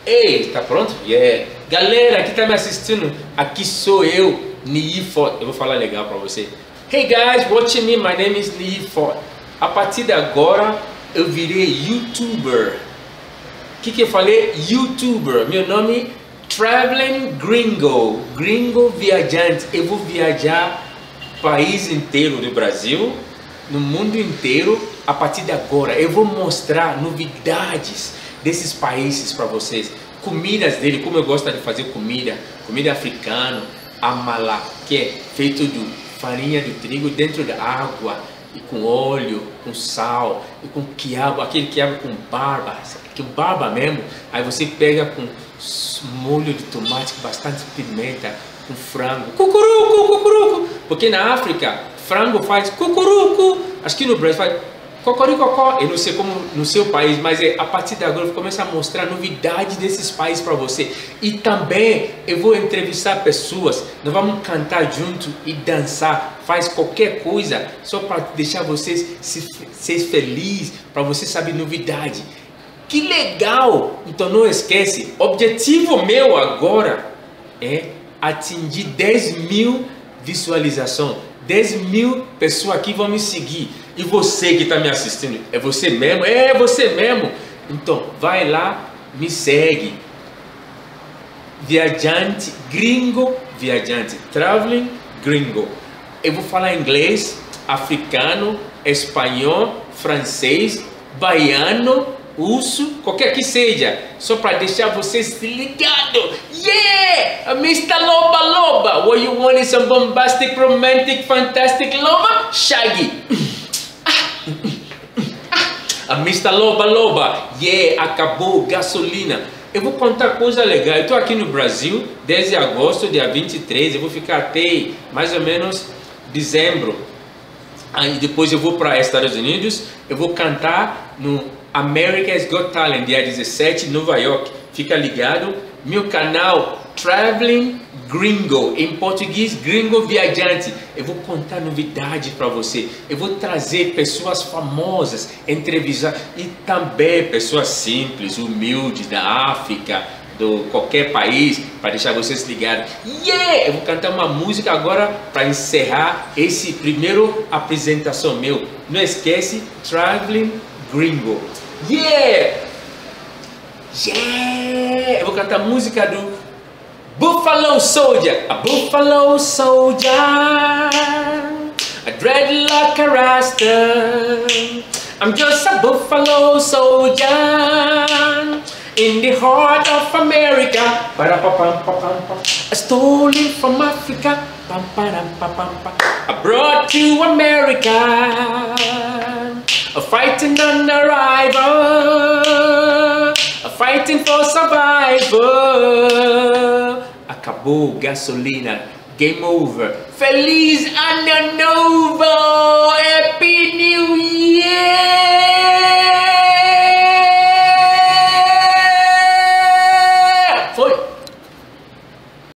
Ei, tá pronto? Yeah. Galera que tá me assistindo, aqui sou eu, Nii Forte. Eu vou falar legal pra você. Hey guys, watching me, my name is Nii Forte. A partir de agora, eu virei YouTuber. O que eu falei? YouTuber. Meu nome é Traveling Gringo. Gringo viajante. Eu vou viajar o país inteiro do Brasil, no mundo inteiro. A partir de agora, eu vou mostrar novidades desses países para vocês, comidas dele, como eu gosto de fazer comida africana, amala, que é feito de farinha de trigo dentro da água e com óleo, com sal e com quiabo, aquele quiabo com barba, que barba mesmo. Aí você pega com molho de tomate, com bastante pimenta, com frango, cucurucu, cucurucu, porque na África frango faz cucurucu, acho que no Brasil faz cocoricocó. Eu não sei como no seu país, mas a partir de agora eu vou começar a mostrar novidades desses países para você. E também eu vou entrevistar pessoas, nós vamos cantar junto e dançar, faz qualquer coisa só para deixar vocês ser felizes, para você saber novidade. Que legal! Então não esquece, objetivo meu agora é atingir 10 mil visualizações. 10 mil pessoas aqui vão me seguir. E você que está me assistindo, é você mesmo? É você mesmo. Então, vai lá, me segue. Viajante, gringo, viajante. Traveling, gringo. Eu vou falar inglês, africano, espanhol, francês, baiano, russo, qualquer que seja. Só para deixar vocês ligados. Yeah! Mr. Loba Loba. What you want is some bombastic, romantic, fantastic lover? Shaggy. Mr. Loba Loba. Yeah! Acabou gasolina. Eu vou contar coisa legal. Eu estou aqui no Brasil desde agosto, dia 23. Eu vou ficar até mais ou menos dezembro. Aí depois eu vou para Estados Unidos. Eu vou cantar no America's Got Talent, dia 17, em Nova York. Fica ligado. Meu canal Traveling Gringo, em português, Gringo Viajante. Eu vou contar novidades para você. Eu vou trazer pessoas famosas, entrevistar e também pessoas simples, humildes da África, de qualquer país, para deixar vocês ligados. Yeah! Eu vou cantar uma música agora para encerrar esse primeiro apresentação meu. Não esquece, Traveling Gringo. Yeah! Yeah! Eu vou cantar a música do Buffalo Soldier. A Buffalo Soldier, a dreadlock, a rasta. I'm just a Buffalo Soldier in the heart of America. Stolen from Africa. I brought to America. Fighting on arrival, fighting for survival. Acabou gasolina, game over. Feliz Ano Novo, happy